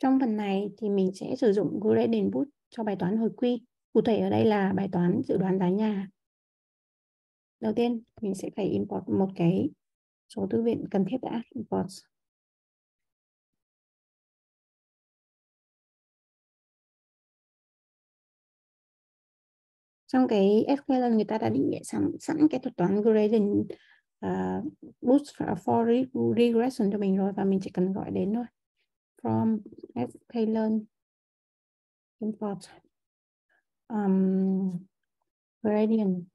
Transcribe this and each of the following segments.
Trong phần này thì mình sẽ sử dụng gradient boot cho bài toán hồi quy. Cụ thể ở đây là bài toán dự đoán giá nhà. Đầu tiên mình sẽ phải import một cái số thư viện cần thiết đã. Import. Trong cái SQL người ta đã định nghĩa sẵn cái thuật toán gradient boost for regression cho mình rồi, và mình chỉ cần gọi đến thôi. From sklearn import gradient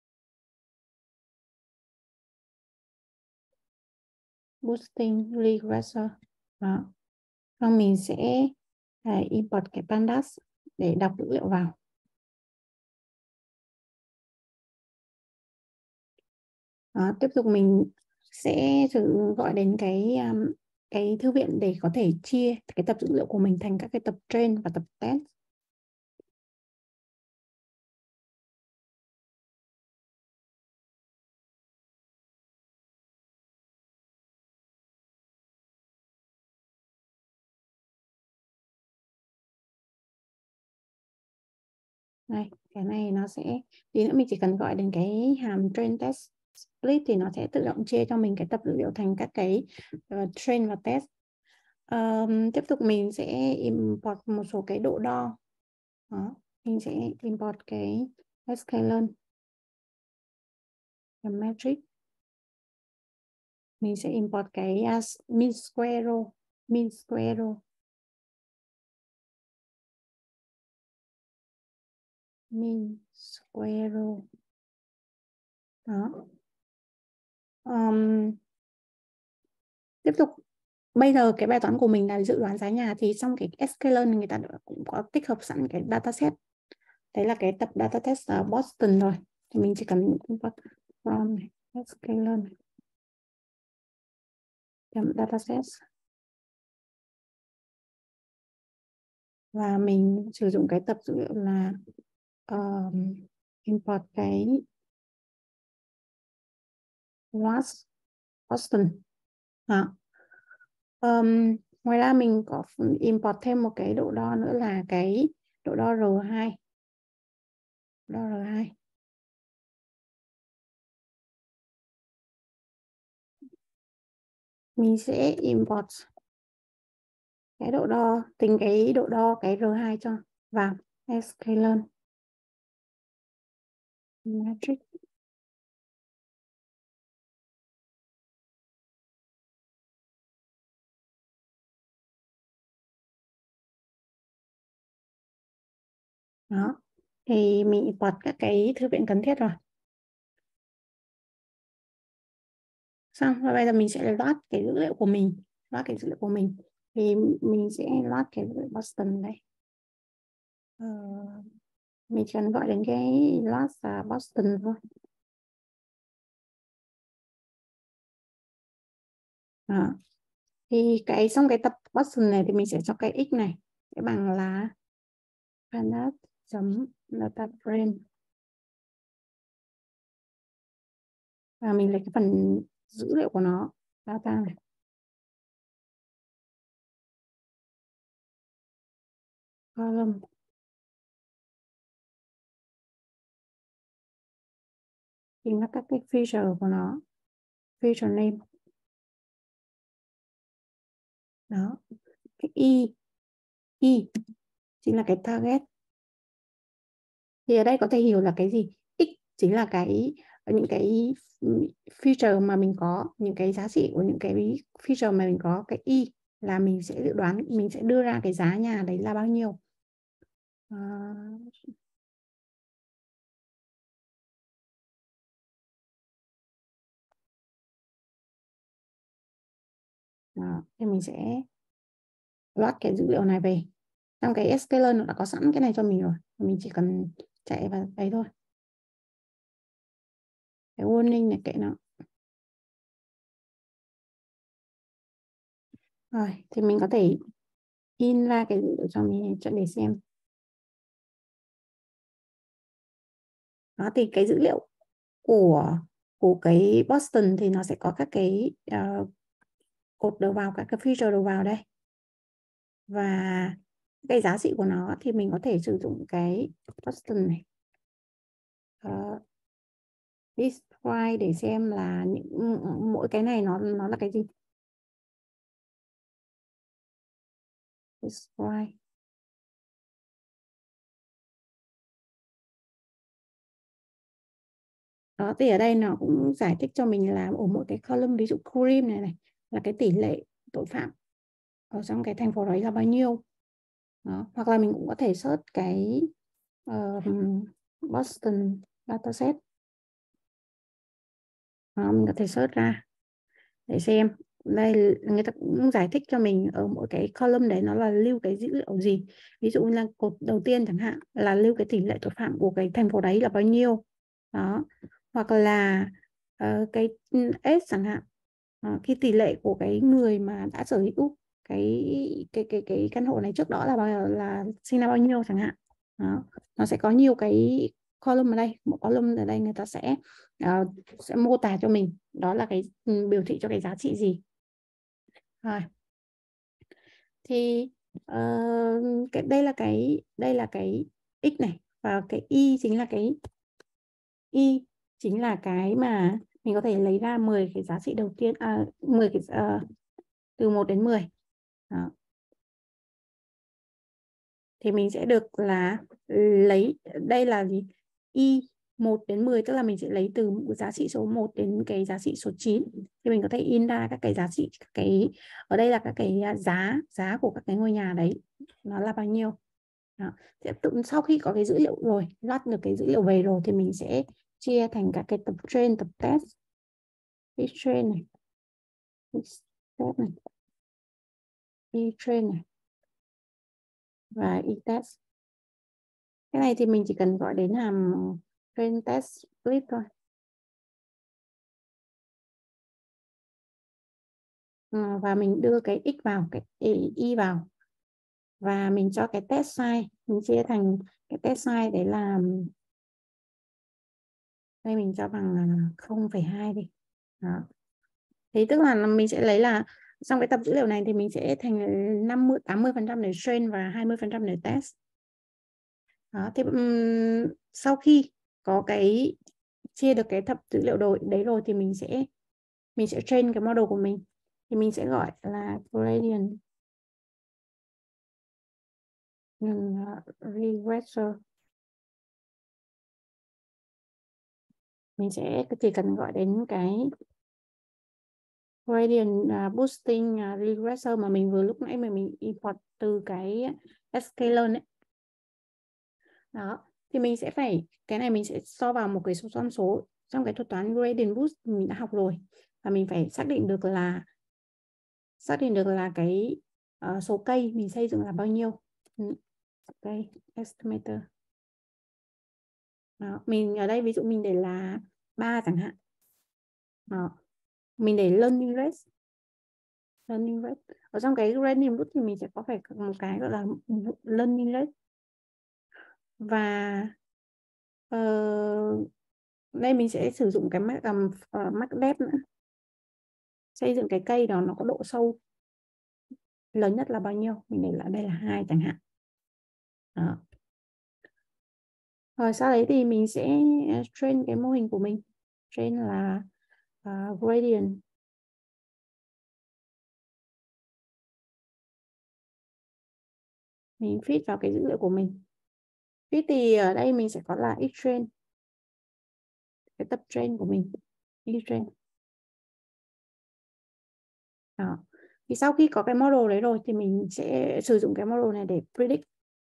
boosting regressor. Đó. Xong mình sẽ import cái pandas để đọc dữ liệu vào. Đó, tiếp tục mình sẽ gọi đến cái thư viện để có thể chia cái tập dữ liệu của mình thành các cái tập train và tập test. Này, cái này nó sẽ, tí nữa mình chỉ cần gọi đến cái hàm train test split thì nó sẽ tự động chia cho mình cái tập dữ liệu thành các cái train và test. Tiếp tục mình sẽ import một số cái độ đo. Đó, mình sẽ import cái sklearn metric. Mình sẽ import cái mean square row. Mean square row. Mean square row. Đó. Tiếp tục, bây giờ cái bài toán của mình là dự đoán giá nhà, thì trong cái sklearn người ta cũng có tích hợp sẵn cái dataset. Đấy là cái tập dataset ở Boston rồi. Thì mình chỉ cần import from sklearn dataset. Và mình sử dụng cái tập dữ liệu là import cái last Boston. Đó. Ngoài ra mình có import thêm một cái độ đo nữa là cái độ đo R2. Đo R2. Mình sẽ import cái độ đo, tính cái độ đo cái R2 cho vào sklearn matrix. Đó, thì mình import các cái thư viện cần thiết rồi. Xong, và bây giờ mình sẽ load cái dữ liệu của mình. Load cái dữ liệu của mình. Thì mình sẽ load cái dữ liệu Boston đây. Mình chỉ cần gọi đến cái load là Boston thôi. Đó. Thì trong cái tập Boston này thì mình sẽ cho cái x này sẽ bằng là pandas.dataframe. Và mình lấy cái phần dữ liệu của nó, data này. Column. Chính là các cái feature của nó. Feature name. Đó. Cái y chính là cái target. Thì ở đây có thể hiểu là cái gì? X chính là những cái feature mà mình có, những cái giá trị của những cái feature mà mình có. Cái y là mình sẽ dự đoán, mình sẽ đưa ra cái giá nhà đấy là bao nhiêu. Đó, thì mình sẽ load cái dữ liệu này về. Trong cái sklearn nó đã có sẵn cái này cho mình rồi. Mình chỉ cần chạy vào đấy thôi. Cái warning này kệ nó. Rồi, thì mình có thể in ra cái dữ liệu cho mình để xem. Đó, thì cái dữ liệu của cái Boston thì nó sẽ có các cái cột đầu vào, các cái feature đầu vào đây. và cái giá trị của nó thì mình có thể sử dụng cái Boston này, describe để xem là mỗi cái này nó là cái gì. Describe. Đó, thì ở đây nó cũng giải thích cho mình là ở mỗi cái column, ví dụ crime này là cái tỷ lệ tội phạm ở trong cái thành phố đấy là bao nhiêu. Đó. Hoặc là mình cũng có thể search cái Boston dataset. Đó, mình có thể search ra để xem. Đây người ta cũng giải thích cho mình ở mỗi cái column đấy nó là lưu cái dữ liệu gì. Ví dụ như là cột đầu tiên chẳng hạn là lưu cái tỷ lệ tội phạm của cái thành phố đấy là bao nhiêu. Đó. Hoặc là cái S chẳng hạn, cái tỷ lệ của cái người mà đã sở hữu cái căn hộ này trước đó là bao giờ, là sinh năm bao nhiêu chẳng hạn. Đó. Nó sẽ có nhiều cái column ở đây, một column ở đây người ta sẽ mô tả cho mình đó là cái biểu thị cho cái giá trị gì. Rồi. Thì đây là cái x này, và cái y chính là cái mà mình có thể lấy ra 10 cái giá trị đầu tiên, 10 cái từ 1 đến 10. Đó. Thì mình sẽ được là lấy, đây là gì? Y 1 đến 10, tức là mình sẽ lấy từ giá trị số 1 đến cái giá trị số 9. Thì mình có thể in ra các cái giá trị, ở đây là các cái giá của các cái ngôi nhà đấy nó là bao nhiêu. Đó. Sau khi có cái dữ liệu rồi, loát được cái dữ liệu về rồi, thì mình sẽ chia thành các cái tập train, tập test. Cái train này, test này, train này và test. Cái này thì mình chỉ cần gọi đến hàm train test split thôi. Và mình đưa cái x vào, cái y vào, và mình cho cái test size, mình chia thành cái test size đấy là, đây mình cho bằng 0,2 đi. Đó. Thì tức là mình sẽ lấy là trong cái tập dữ liệu này thì mình sẽ thành 80% để train và 20% để test. Đó. Thì sau khi có cái chia được cái tập dữ liệu đấy rồi thì mình sẽ train cái model của mình, thì mình sẽ gọi là gradient regressor. Mình sẽ chỉ cần gọi đến cái gradient boosting regressor mà mình vừa lúc nãy mà mình import từ cái sklearn ấy. Đó, thì mình sẽ cái này mình sẽ so vào một cái số con số trong cái thuật toán gradient boost mình đã học rồi, và mình phải xác định được là cái số cây mình xây dựng là bao nhiêu. Cây estimator. Đó, mình ở đây ví dụ mình để là 3 chẳng hạn. Đó. Mình để learning rate. Ở trong cái gradient boost thì mình sẽ có phải một cái gọi là learning rate. Và đây mình sẽ sử dụng cái max depth nữa. Xây dựng cái cây đó nó có độ sâu lớn nhất là bao nhiêu, mình để là đây là 2 chẳng hạn. Đó. Rồi sau đấy thì mình sẽ train cái mô hình của mình. Train là gradient. Mình feed vào cái dữ liệu của mình. Feed thì ở đây mình sẽ có là xtrain, cái tập train của mình, xtrain. Đó. Thì sau khi có cái model đấy rồi thì mình sẽ sử dụng cái model này để predict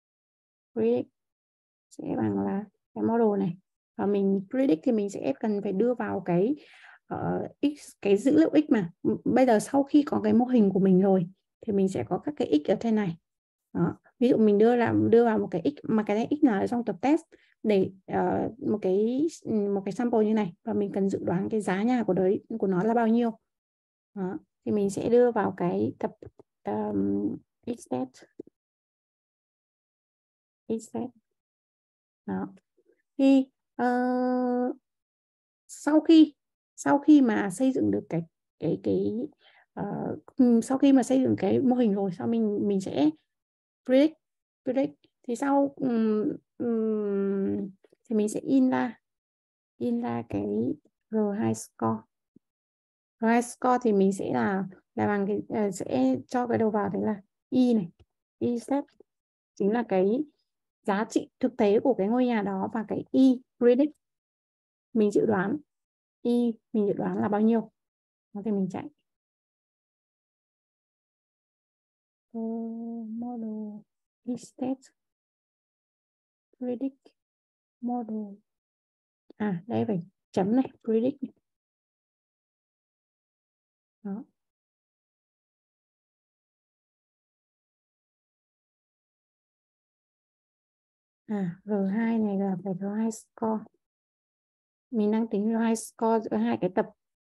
sẽ bằng là cái model này, và mình predict thì mình sẽ cần phải đưa vào cái cái dữ liệu x mà bây giờ sau khi có cái mô hình của mình rồi thì mình sẽ có các cái x ở trên này. Đó. Ví dụ mình đưa vào một cái x, mà cái này x nào ở trong tập test để một cái sample như này, và mình cần dự đoán cái giá nhà của nó là bao nhiêu. Đó. Thì mình sẽ đưa vào cái tập xset. Đó. Thì sau khi mà xây dựng được sau khi mà xây dựng cái mô hình rồi, sau mình sẽ predict thì sau thì mình sẽ in ra cái R2 score. R2 score thì mình sẽ là bằng cái sẽ cho cái đầu vào đấy là y này, y set chính là cái giá trị thực tế của cái ngôi nhà đó, và cái y predict mình dự đoán, y mình dự đoán là bao nhiêu. Đó thì mình chạy model estate predict model, đây phải chấm này, predict này. Đó. R2 này là phải R2 score. Mình đang tính R2 score giữa hai cái tập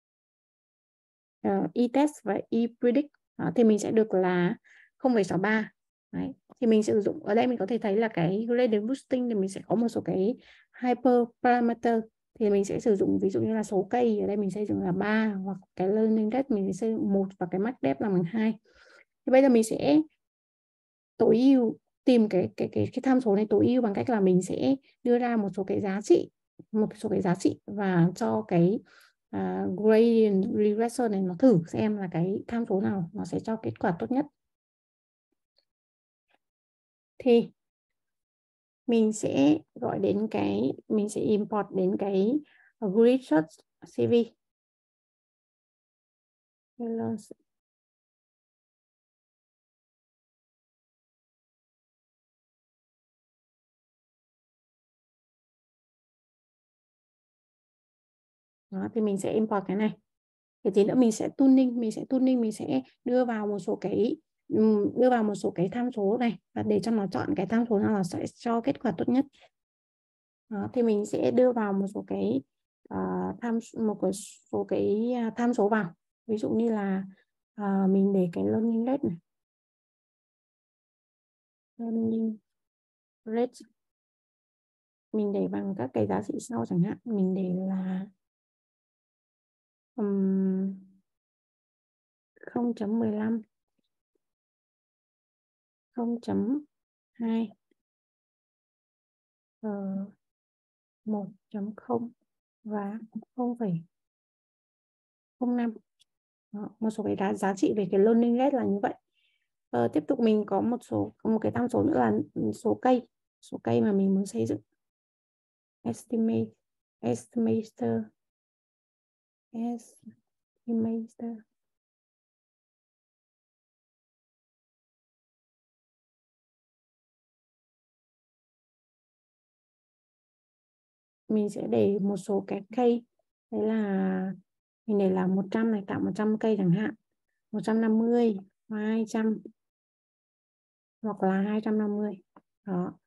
e-test và e-predict. Thì mình sẽ được là 0,63. Đấy. Thì mình sử dụng ở đây mình có thể thấy là cái gradient boosting thì mình sẽ có một số cái hyperparameter, thì mình sẽ sử dụng ví dụ như là số cây ở đây mình sẽ sử dụng là 3, hoặc cái learning rate mình sẽ sử dụng 1 và cái max depth là bằng 2. Thì bây giờ mình sẽ tối ưu tìm cái tham số này tối ưu bằng cách là mình sẽ đưa ra một số cái giá trị và cho cái gradient regression này nó thử xem là cái tham số nào nó sẽ cho kết quả tốt nhất. Thì mình sẽ gọi đến mình sẽ import đến cái grid search CV. Đó, thì mình sẽ import cái này. Thì tí nữa mình sẽ tuning, mình sẽ đưa vào một số cái tham số này, và để cho nó chọn cái tham số nào là sẽ cho kết quả tốt nhất. Đó, thì mình sẽ đưa vào một số cái tham số vào. Ví dụ như là mình để cái learning rate này. Learning rate mình để bằng các cái giá trị sau, chẳng hạn mình để là 0.15, 0.2, 1.0 và 0,05. Một số cái giá trị về cái learning rate là như vậy. Tiếp tục mình có một cái tham số nữa là số cây mà mình muốn xây dựng. Estimator. Mình sẽ để một số cái cây, đấy là mình để là 100 này, tạo 100 cây chẳng hạn, 150, 200 hoặc là 250. Đó.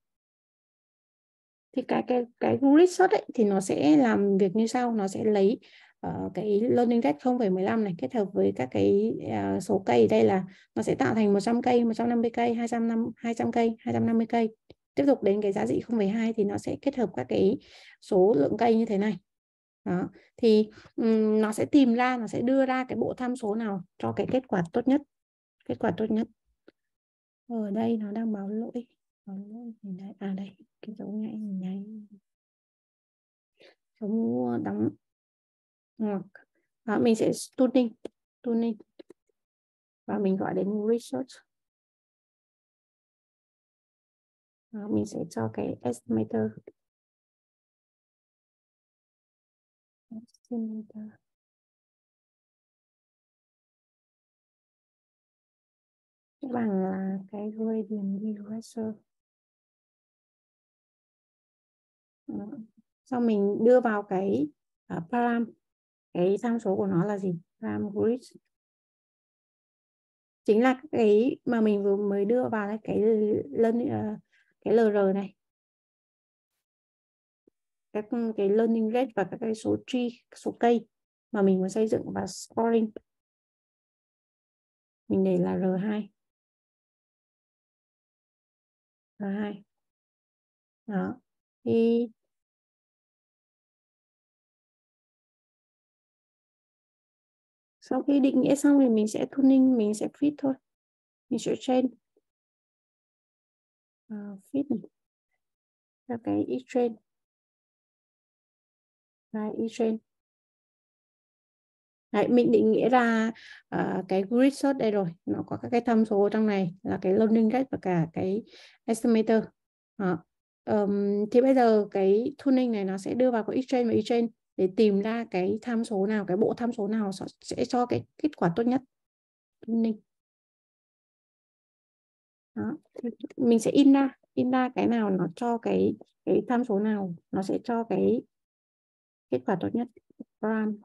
Thì cái research ấy, thì nó sẽ làm việc như sau, nó sẽ lấy cái learning rate 0,15 này kết hợp với các cái số cây, đây là nó sẽ tạo thành 100 cây, 150 cây, 200 cây, 250 cây. Tiếp tục đến cái giá trị 0,2 thì nó sẽ kết hợp các cái số lượng cây như thế này. Đó. Thì nó sẽ nó sẽ đưa ra cái bộ tham số nào cho cái kết quả tốt nhất. Ở đây nó đang báo lỗi. Đây cái dấu nháy dấu đóng ngoặc. Đó, mình sẽ tuning và mình gọi đến research. Đó, mình sẽ cho cái estimator. Bằng là cái gradient regressor. Sau mình đưa vào cái param, cái tham số của nó là gì? Param grid chính là cái mà mình vừa mới đưa vào đây, cái LR này, các cái learning rate và các cái số tree, số cây mà mình muốn xây dựng, và scoring mình để là R2. Đó. Thì sau khi định nghĩa xong thì mình sẽ tuning, mình sẽ fit thôi, mình sẽ train. fit này là cái e-train và e-train. Đấy, mình định nghĩa ra cái grid search đây rồi, nó có các cái tham số trong này là cái learning rate và cả cái estimator. Đó. Thì bây giờ cái tuning này nó sẽ đưa vào cái e-train và e-train để tìm ra cái tham số nào, cái bộ tham số nào sẽ cho cái kết quả tốt nhất. Tuning. Đó. Mình sẽ in ra cái nào nó cho cái tham số nào nó sẽ cho cái kết quả tốt nhất. Run.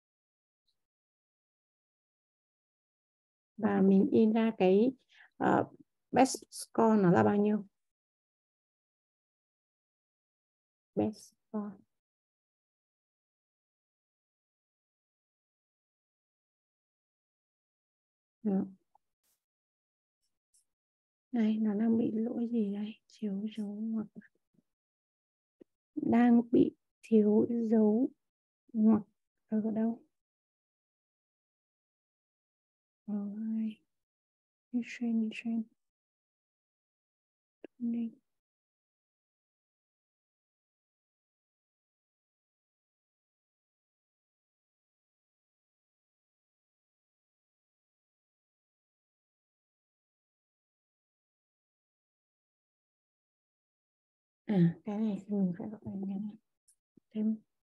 Và mình in ra cái best score nó là bao nhiêu. Best score. Đó. Đây, nó đang bị lỗi gì đây? Thiếu dấu ngoặc. Đang bị thiếu dấu ngoặc ở đâu? Rồi. Train. Đây. Cái này thì mình phải gọi là thêm.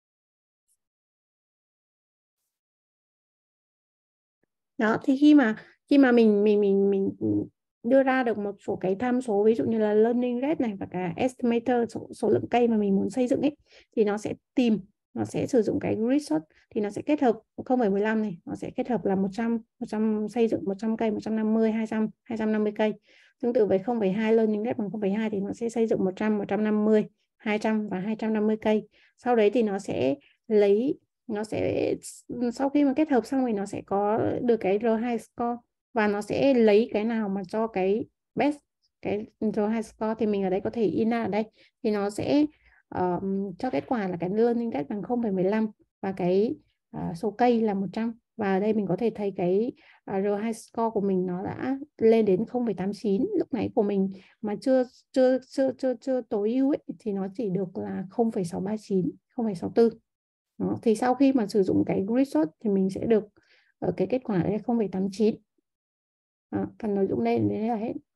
Đó, thì khi mà mình đưa ra được một số cái tham số, ví dụ như là learning rate này và cả estimator, số lượng cây mà mình muốn xây dựng ấy, thì nó sẽ sử dụng cái grid search, thì nó sẽ kết hợp 0,15 này, nó sẽ kết hợp là 100 xây dựng 100 cây, 150, 200, 250 cây. Tương tự với 0,2 learning rate bằng 0,2 thì nó sẽ xây dựng 100, 150, 200 và 250 cây. Sau đấy thì nó sẽ sau khi mà kết hợp xong thì nó sẽ có được cái R2 score và nó sẽ lấy cái nào mà cho cái best, cái R2 score thì mình ở đây có thể in ra ở đây, thì nó sẽ cho kết quả là cái learning rate bằng 0,15 và cái số cây là 100. Và ở đây mình có thể thấy cái R2 score của mình nó đã lên đến 0,89. Lúc nãy của mình mà chưa tối ưu ấy, thì nó chỉ được là 0,639, 0,64. Đó. Thì sau khi mà sử dụng cái grid search thì mình sẽ được cái kết quả là 0,89. Đó. Phần nội dung đây là hết.